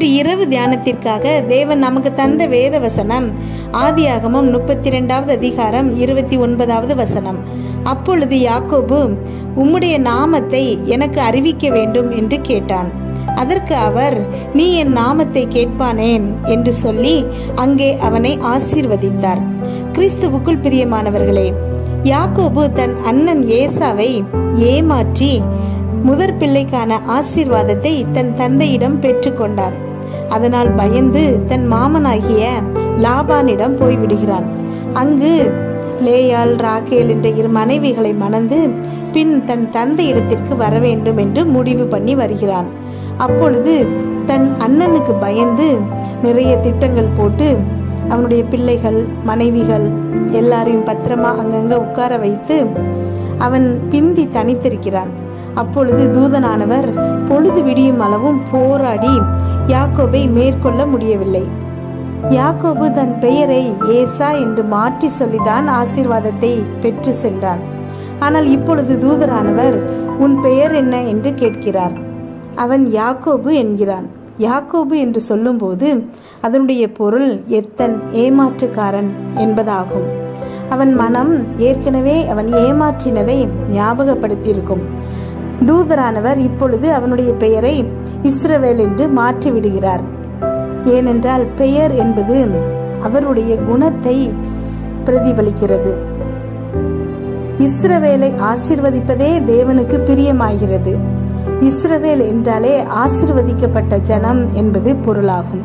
இன்று இரவு தியானத்திற்காக தேவன் நமக்கு தந்த வேத வசனம் ஆதியாகமம் 32வது அதிகாரம் 29வது வசனம். அப்பொழுது யாக்கோபு, உம்முடைய நாமத்தை எனக்கு அறிவிக்க வேண்டும் என்று கேட்டான். அதற்கு அவர், நீ என் நாமத்தை கேட்பானேன் என்று சொல்லி அங்கே அவனை ஆசீர்வதித்தார். கிறிஸ்துவுக்குள் பிரியமானவர்களே, யாக்கோபு தன் அண்ணன் ஏசாவை ஏமாற்றி முதற் பிள்ளைக்கான ஆசீர்வாதத்தை தன் தந்தையிடம் பெற்றுக்கொண்டான். அதனால் பயந்து தன் மாமனாகிய லாபானிடம் போய்விடுகிறான். அங்கு லேயாள், ராகேல் என்ற 2 மனைவிகளை மணந்து பின் தன் தந்தை இடத்திற்கு வர வேண்டும் என்று முடிவு பண்ணி வருகிறான். அப்பொழுது தன் அண்ணனுக்கு பயந்து நிறைய திட்டங்கள் போட்டு அவனுடைய பிள்ளைகள், மனைவிகள் எல்லாரையும் பத்திரமா அங்கங்க உட்கார வைத்து அவன் பிந்தி தனித்திருக்கிறான். அப்பொழுது தூதனானவர் பொழுது விடியும் அளவும் போராடி யாக்கோபை மேற்கொள்ள முடியவில்லை. யாக்கோபு தன் பெயரை ஏசா என்று மாற்றி சொல்லிதான் ஆசீர்வாதத்தை பெற்று சென்றான். ஆனால் இப்பொழுது தூதரானவர், உன் பெயர் என்ன என்று கேட்கிறார். அவன் யாக்கோபு என்கிறான். யாக்கோபு என்று சொல்லும் போது அதனுடைய பொருள் எத்தன், ஏமாற்றுக்காரன் என்பதாகும். அவன் மனம் ஏற்கனவே அவன் ஏமாற்றினதை ஞாபகப்படுத்தியிருக்கும். தூதரானவர் இப்பொழுது அவனுடைய பெயரை இஸ்ரவேல் என்று மாற்றி விடுகிறார். ஏனென்றால் பெயர் என்பது அவருடைய குணத்தை பிரதிபலிக்கிறது. இஸ்ரவேலை ஆசீர்வதிப்பதே தேவனுக்கு பிரியமாகிறது. இஸ்ரவேல் என்றாலே ஆசீர்வதிக்கப்பட்ட ஜனம் என்பது பொருளாகும்.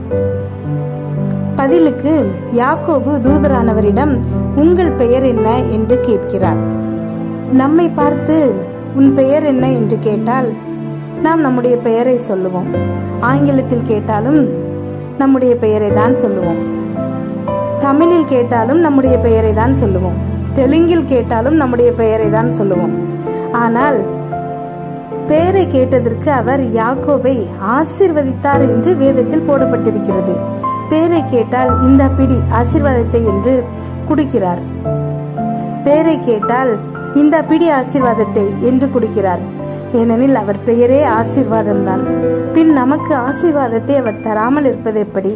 பதிலுக்கு யாக்கோபு தூதரானவரிடம், உங்கள் பெயர் என்ன என்று கேட்கிறார். நம்மை பார்த்து உன் பெயர் என்ன என்று கேட்டால் நாம் நம்முடைய பெயரை சொல்லுவோம். ஆங்கிலத்தில் கேட்டாலும் நம்முடைய பெயரை தான் சொல்லுவோம். தமிழில் கேட்டாலும் நம்முடைய பெயரை தான் சொல்லுவோம். தெலுங்கில் கேட்டாலும் நம்முடைய பெயரை தான் சொல்லுவோம். ஆனால் பெயரை கேட்டதற்கு அவர் யாக்கோபை ஆசீர்வதித்தார் என்று வேதத்தில் போடப்பட்டிருக்கிறது. பெயரை கேட்டால் இந்த பிடி ஆசீர்வாதத்தை என்று குடிக்கிறார். பெயரை கேட்டால் இந்த பிடி ஆசீர்வாதத்தை என்று குடிக்கிறார். ஏனெனில் அவர் பெயரே ஆசீர்வாதம் தான். பின் நமக்கு ஆசீர்வாதத்தை அவர் தராமல் இருப்பது எப்படி?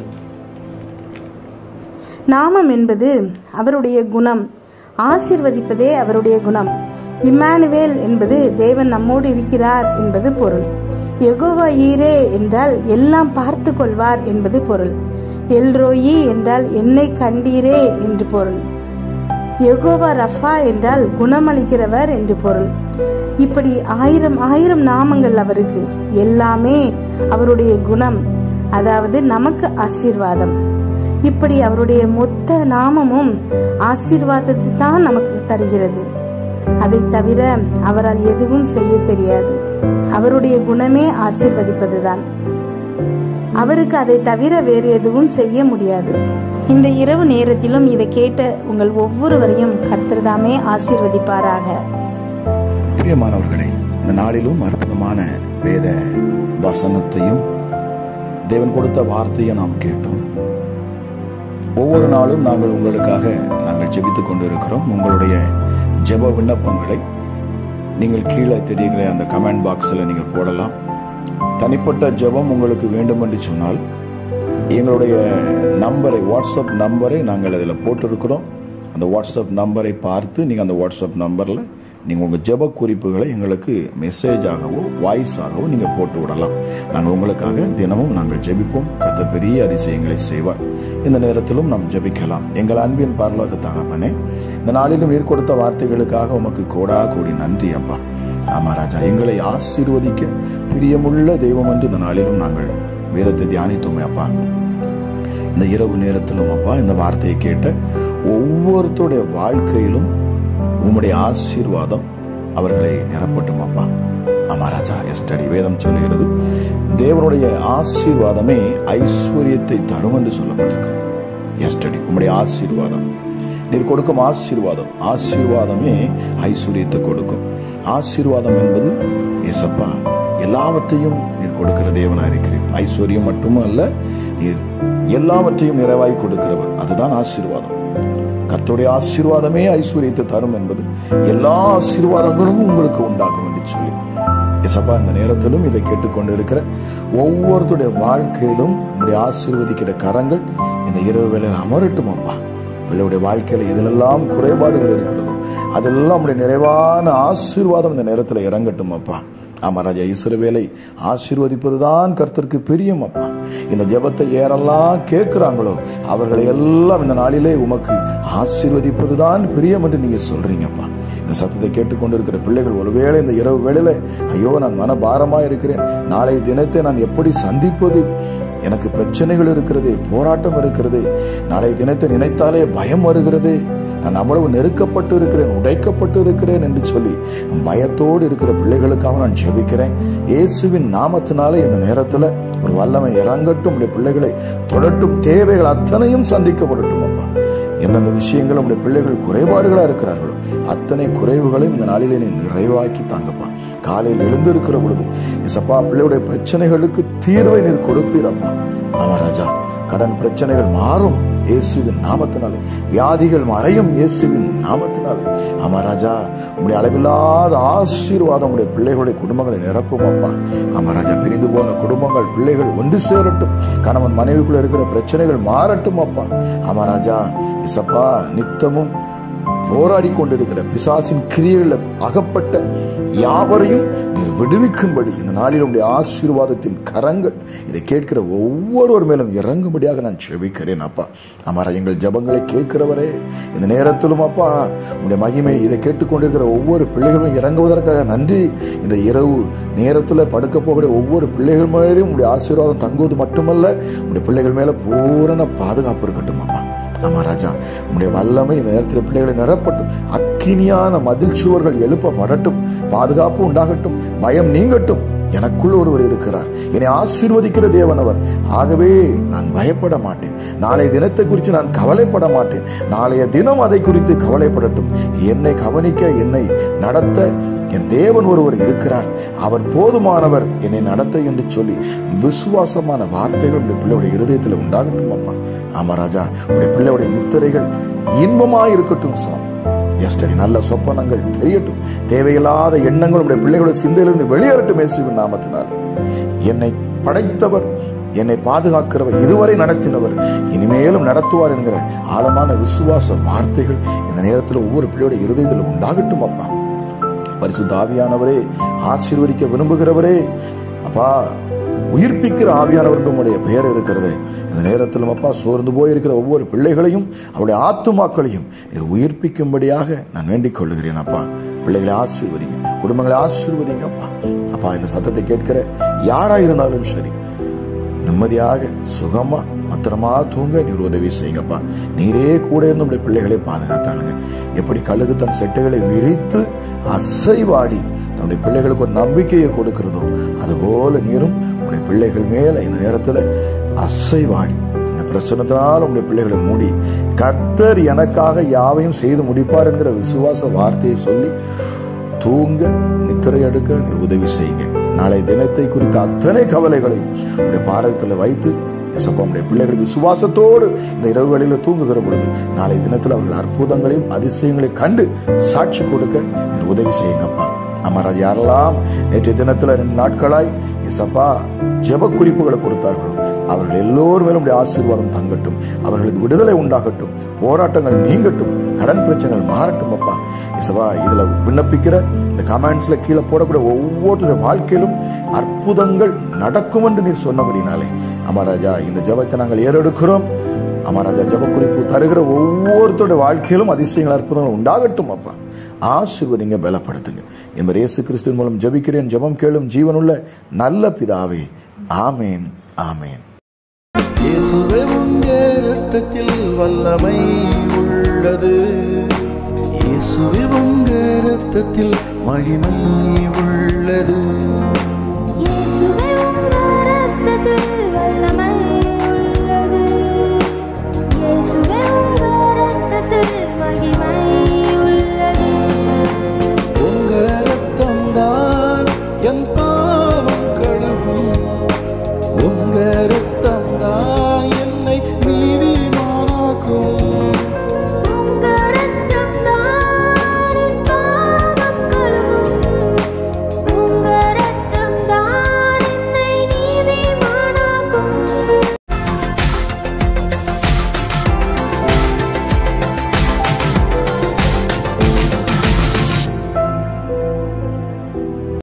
நாமம் என்பது அவருடைய குணம், ஆசீர்வதிப்பதே அவருடைய குணம். இம்மானுவேல் என்பது தேவன் நம்மோடு இருக்கிறார் என்பது பொருள். யெகோவா ஈரே என்றால் எல்லாம் பார்த்து கொள்வார் என்பது பொருள். எல்ரோயி என்றால் என்னை கண்டீரே என்று பொருள். யெகோவா ரஃபா என்றால் குணமளிக்கிறவர் என்று பொருள். இப்படி 1000 நாமங்கள் அவருக்கு. எல்லாமே அவருடைய குணம், அதாவது நமக்கு ஆசீர்வாதம். இப்படி அவருடைய மொத்த நாமமும் ஆசீர்வாதத்தை தான் நமக்கு தருகிறது. அதை தவிர அவரால் எதுவும் செய்ய தெரியாது. அவருடைய குணமே ஆசீர்வதிப்பதுதான். அவருக்கு அதை தவிர வேறு எதுவும் செய்ய முடியாது. இந்த இரவு நேரத்திலும் இதை கேட்ட உங்கள் ஒவ்வொருவரையும் கர்த்தர்தாமே ஆசீர்வதிப்பாராக. பிரியமானவர்களே, இந்த நாளிலும் அற்புதமான வேத வசனத்தையும் தேவன் கொடுத்த வார்த்தையை நாம் கேட்டோம். ஒவ்வொரு நாளும் நாங்கள் உங்களுக்காக ஜெபித்துக் கொண்டிருக்கிறோம். உங்களுடைய ஜெப விண்ணப்பங்களை நீங்கள் கீழே தெரிகிற அந்த கமெண்ட் பாக்ஸில் நீங்கள் போடலாம். தனிப்பட்ட ஜெபம் உங்களுக்கு வேண்டும் என்று சொன்னால் எங்களுடைய நம்பரை, வாட்ஸ்அப் நம்பரை நாங்கள் அதில் போட்டிருக்கிறோம். அந்த வாட்ஸ்அப் நம்பரை பார்த்து நீங்கள் அந்த வாட்ஸ்அப் நம்பரில் நீங்கள் உங்கள் ஜெப குறிப்புகளை எங்களுக்கு மெசேஜாகவோ வாய்ஸாகவோ நீங்கள் போட்டு விடலாம். நாங்கள் உங்களுக்காக தினமும் நாங்கள் ஜெபிப்போம். கர்த்தர் பெரிய அதிசயங்களை செய்வார். இந்த நேரத்திலும் நாம் ஜெபிக்கலாம். எங்கள் அன்பின் பரலோக தகப்பனே, இந்த நாளிலும் நீர் கொடுத்த வார்த்தைகளுக்காக உமக்கு கோடா கோடி நன்றி அப்பா. ஆமா ராஜா, எங்களை ஆசீர்வதிக்க பிரியமுள்ள தெய்வம் என்று இந்த நாளிலும் நாங்கள் வேதத்தை தியானித்தோமே அப்பா. இந்த இரவு நேரத்திலும் அப்பா, இந்த வார்த்தையை கேட்ட ஒவ்வொருத்தருடைய வாழ்க்கையிலும் உம்முடைய ஆசீர்வாதம் அவர்களை நிரப்பட்டும் அப்பா. ஆமா ராஜா, எஸ்டடி வேதம் சொல்லுகிறது, தேவனுடைய ஆசீர்வாதமே ஐஸ்வர்யத்தை தரும் என்று சொல்லப்பட்டிருக்கிறது. எஸ்டடி உம்முடைய ஆசீர்வாதம், நீர் கொடுக்கும் ஆசீர்வாதமே ஐஸ்வர்யத்தை கொடுக்கும். ஆசீர்வாதம் என்பது ஏசப்பா எல்லாவற்றையும் நீர் கொடுக்கிற தேவனா இருக்கிறீர். ஐஸ்வர்யம் மட்டும் அல்ல, நீர் எல்லாவற்றையும் நிறைவாய் கொடுக்கிறவர். அதுதான் ஆசீர்வாதம். கர்த்தருடைய ஆசீர்வாதமே ஐஸ்வர்யத்தை தரும் என்பது எல்லா ஆசீர்வாதங்களும் உங்களுக்கு உண்டாகும் என்று சொல்லி இயேசப்பா, இந்த நேரத்திலும் இதை கேட்டுக்கொண்டு இருக்கிற ஒவ்வொருத்தருடைய வாழ்க்கையிலும் உங்களுடைய ஆசீர்வதிக்கிற கரங்கள் இந்த இரவு வேளையில் அமரட்டும் அப்பா. பிள்ளையுடைய வாழ்க்கையில எதிலெல்லாம் குறைபாடுகள் இருக்கிறதோ அதெல்லாம் உடைய நிறைவான ஆசீர்வாதம் இந்த நேரத்தில் இறங்கட்டும் அப்பா. ஆமா ராஜா, இஸ்ரவேலை ஆசீர்வதிப்பதுதான் கர்த்தருக்கு பிரியம் அப்பா. இந்த ஜெபத்தை யாரெல்லாம் கேட்கிறாங்களோ அவர்களை எல்லாம் இந்த நாளிலே உமக்கு ஆசீர்வதிப்பதுதான் பிரியம் என்று நீங்க சொல்றீங்கப்பா. இந்த சத்தத்தை கேட்டுக்கொண்டு இருக்கிற பிள்ளைகள் ஒருவேளை இந்த இரவு வேளையில ஐயோ நான் மன பாரமா இருக்கிறேன், நாளை தினத்தை நான் எப்படி சந்திப்பது, எனக்கு பிரச்சனைகள் இருக்கிறது, போராட்டம் இருக்கிறது, நாளை தினத்தை நினைத்தாலே பயம் வருகிறது, நான் அவ்வளவு நெருக்கப்பட்டு இருக்கிறேன், உடைக்கப்பட்டு இருக்கிறேன் என்று சொல்லி பயத்தோடு இருக்கிற பிள்ளைகளுக்காக நான் ஜெபிக்கிறேன். இயேசுவின் நாமத்தினாலே இந்த நேரத்தில் ஒரு வல்லமை இறங்கட்டும், உடைய பிள்ளைகளை தொடட்டும், தேவைகள் அத்தனையும் சந்திக்கப்படட்டும் அப்பா. எந்தெந்த விஷயங்கள் உடைய பிள்ளைகள் குறைபாடுகளா இருக்கிறார்களோ அத்தனை குறைவுகளையும் இந்த நாளிலே நீ நிறைவாக்கி தாங்கப்பா. காலையில் எழுந்திருக்கிற பொழுது இசப்பா பிள்ளையுடைய பிரச்சனைகளுக்கு தீர்வை நீர் கொடுப்பீரப்பா. ஆமா ராஜா, கடன் பிரச்சனைகள் மாறும் இயேசுவின் நாமத்தினாலே, வியாதிகள் மறையும் இயேசுவின் நாமத்தினாலே. ஆமா ராஜா, உங்களுடைய அளவில்லாத ஆசீர்வாதம் உடைய பிள்ளைகளுடைய குடும்பங்களை நிரப்பும் அப்பா. ஆமா ராஜா, பிரிந்து போன குடும்பங்கள் பிள்ளைகள் ஒன்று சேரட்டும், கணவன் மனைவிக்குள்ள இருக்கிற பிரச்சனைகள் மாறட்டும் அப்பா. ஆமா ராஜா, இசப்பா நித்தமும் போராடி கொண்டிருக்கிற பிசாசின் கிரியையில் அகப்பட்ட யாவரையும் நீர் விடுவிக்கும்படி இந்த நாளில் உடைய ஆசீர்வாதத்தின் கரங்கள் இதை கேட்கிற ஒவ்வொருவர் மேலும் இறங்கும்படியாக நான் செபிக்கிறேன் அப்பா. ஆமாரா, எங்கள் ஜபங்களை கேட்கிறவரே இந்த நேரத்திலும் அப்பா உடைய மகிமை இதை கேட்டுக்கொண்டிருக்கிற ஒவ்வொரு பிள்ளைகளும் இறங்குவதற்காக நன்றி. இந்த இரவு நேரத்தில் படுக்க போகிற ஒவ்வொரு பிள்ளைகள் மேலேயும் உடைய ஆசீர்வாதம் தங்குவது மட்டுமல்ல, உடைய பிள்ளைகள் மேல பூரண பாதுகாப்பு இருக்கட்டும் அப்பா. ஆமா ராஜா, உங்களுடைய வல்லமை இந்த நேரத்தில் பிள்ளைகளை நிரப்பட்டும், அக்கினியான மதில் சுவர்கள் எழுப்பப்படட்டும், பாதுகாப்பு உண்டாகட்டும், பயம் நீங்கட்டும். எனக்குள்ள ஒருவர் இருக்கிறார், என்னை ஆசீர்வதிக்கிற தேவன் அவர். ஆகவே நான் பயப்பட மாட்டேன், நாளைய தினத்தை குறித்து நான் கவலைப்பட மாட்டேன், நாளைய தினம் அதை குறித்து கவலைப்படட்டும். என்னை கவனிக்க, என்னை நடத்த என் தேவன் ஒருவர் இருக்கிறார், அவர் போதுமானவர் என்னை நடத்த என்று சொல்லி விசுவாசமான வார்த்தைகள் உடைய பிள்ளையுடைய இருதயத்தில் உண்டாகட்டும் அப்பா. ஆமா ராஜா, உடைய பிள்ளையுடைய நித்திரைகள் இன்பமாய் இருக்கட்டும் சாமி. எஸ்டடி நல்ல சொப்பனங்கள் தெரியட்டும், தேவையில்லாத எண்ணங்கள் உடைய பிள்ளைகளுடைய சிந்தையிலிருந்து வெளியேறட்டும் இயேசுவின் நாமத்தினாலே. என்னை படைத்தவர், என்னை பாதுகாக்கிறவர், இதுவரை நடத்தினவர், இனிமேலும் நடத்துவார் என்கிற ஆழமான விசுவாச வார்த்தைகள் இந்த நேரத்தில் ஒவ்வொரு பிள்ளையோட இருதயத்தில் உண்டாகட்டும் அப்பா. பரிசுத்த ஆவியானவரே, ஆசீர்வதிக்க விரும்புகிறவரே அப்பா, உயிர்ப்பிக்கிற ஆவியானவர் உடைய பெயர் இருக்கிறது. இந்த நேரத்திலும் அப்பா சோர்ந்து போயிருக்கிற ஒவ்வொரு பிள்ளைகளையும் அவருடைய ஆத்துமாக்களையும் நீர் உயிர்ப்பிக்கும்படியாக நான் வேண்டிக் கொள்ளுகிறேன் அப்பா. பிள்ளைகளை ஆசீர்வதிங்க, குடும்பங்களை ஆசீர்வதிங்க அப்பா. அப்பா, இந்த சத்தத்தை கேட்கிற யாரா இருந்தாலும் சரி நிம்மதியாக சுகமா பத்திரமா தூங்க நீர் உதவி செய்யுங்கப்பா. நீரே கூட இருந்து உடைய பிள்ளைகளை பாதுகாத்தாளுங்க. எப்படி கழுகு தன் செட்டைகளை விரித்து அசைவாடி தன்னுடைய பிள்ளைகளுக்கு ஒரு நம்பிக்கையை கொடுக்கிறதோ அதுபோல நீரும் உடைய பிள்ளைகள் மேல இந்த நேரத்துல அசைவாடி இந்த பிரச்சனத்தினால் உடைய பிள்ளைகளை மூடி கர்த்தர் எனக்காக யாவையும் செய்து முடிப்பார் என்கிற விசுவாச வார்த்தையை சொல்லி தூங்க நித்திரை எடுக்க நீர் உதவி செய்யுங்க. நாளை தினத்தை குறித்த அத்தனை கவலைகளையும் உடைய பாரதத்தில் வைத்து நம்முடைய பிள்ளைகள் விசுவாசத்தோடு இந்த இரவு வேளையில தூங்குகிற பொழுது நாளை தினத்தில் அவர்கள் அற்புதங்களையும் அதிசயங்களையும் கண்டு சாட்சி கொடுக்க நீர் உதவி செய்யுங்கப்பா. அமராஜ் யாரெல்லாம் நேற்றைய தினத்துல 2 நாட்களாய் இசப்பா ஜெப குறிப்புகளை கொடுத்தார்களோ அவர்கள் எல்லோரும் மேலும் ஆசீர்வாதம் தங்கட்டும், அவர்களுக்கு விடுதலை உண்டாகட்டும், போராட்டங்கள் நீங்கட்டும், கடன் பிரச்சனைகள் மாறட்டும் அப்பா. இசப்பா இதுல விண்ணப்பிக்கிற இந்த கமெண்ட்ஸ்ல கீழே போடக்கூடிய ஒவ்வொருத்தருடைய வாழ்க்கையிலும் அற்புதங்கள் நடக்கும் என்று நீ சொன்னபடினாலே அமராஜா இந்த ஜெபத்தை நாங்கள் ஏறெடுக்கிறோம். அமராஜா ஜெப குறிப்பு தருகிற ஒவ்வொருத்தருடைய வாழ்க்கையிலும் அதிசயங்கள் அற்புதங்கள் உண்டாகட்டும் அப்பா. ஆசீர்வதிங்க, பலப்படுத்துங்க. என்பது இயேசு கிறிஸ்துவின் மூலம் ஜெபிக்கிறேன். ஜெபம் கேளும் ஜீவனுள்ள நல்ல பிதாவே, ஆமேன், ஆமேன். இயேசுவே உங்க இரத்தத்தில் வல்லமை உள்ளது, இயேசுவே உங்க இரத்தத்தில் மகிமை உள்ளது, இயேசுவே உங்க இரத்தத்தில் வல்லமை